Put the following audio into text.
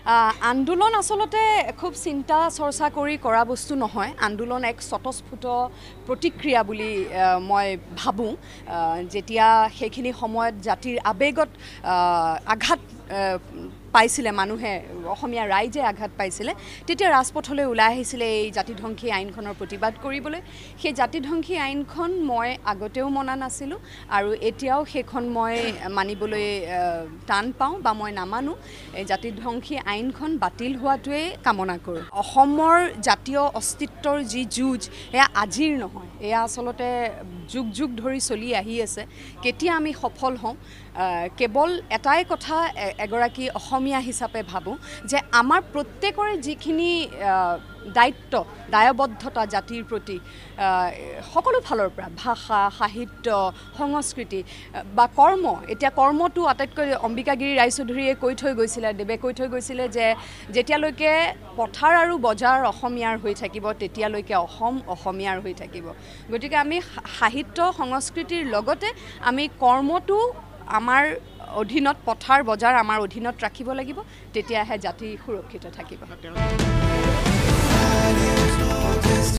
আন্দোলন আসলতে খুব চিন্তা চৰ্চা কৰি কৰা বস্তু নহয় আন্দোলন এক স্বতঃস্ফূৰ্ত প্ৰতিক্ৰিয়া বুলি মই ভাবোঁ যেতিয়া সেইখিনি সময়ত জাতিৰ আবেগত আঘাত পাইছিলে মানুহে অসমীয়া ৰাইজে আঘাত পাইছিলে তেতিয়া ৰাজপথলৈ ওলাই আহিছিলে এই জাতিধ্বংসী আইনখনৰ প্ৰতিবাদ কৰিবলৈ সেই জাতিধ্বংসী আইনখন মই আগতেও মনা নাছিলোঁ আৰু এতিয়াও সেইখন মই মানিবলৈ টান পাওঁ বা মই নামানো এই জাতিধ্বংসী আইনখন বাতিল হোৱাটোৱে কামনা কৰোঁ অসমৰ জাতীয় অস্তিত্বৰ যি যুঁজ এয়া আজিৰ নহয় এয়া আসলতে যুগ যুগ ধৰি চলি আহি আছে কেতিয়া আমি সফল হওঁ কেৱল এটাই কথা এগৰাকী অসমীয়া হিচাপে ভাবোঁ যে আমাৰ প্ৰত্যেকৰে যিখিনি দায়িত্ব দায়বদ্ধতা জাতিৰ প্ৰতি সকলো ফালৰ পৰা ভাষা সাহিত্য সংস্কৃতি বা কৰ্ম এতিয়া কৰ্মটো আটাইতকৈ অম্বিকাগিৰি ৰায়চৌধুৰীয়ে কৈ থৈ গৈছিলে দেৱে কৈ থৈ গৈছিলে যে যেতিয়ালৈকে পথাৰ আৰু বজাৰ অসমীয়াৰ হৈ থাকিব তেতিয়ালৈকে অসম অসমীয়াৰ হৈ থাকিব গতিকে আমি সাহিত্য সংস্কৃতিৰ লগতে আমি কৰ্মটো আমাৰ অধীনত পথাৰ বজাৰ আমাৰ অধীনত ৰাখিব লাগিব তেতিয়াহে জাতি সুৰক্ষিত থাকিব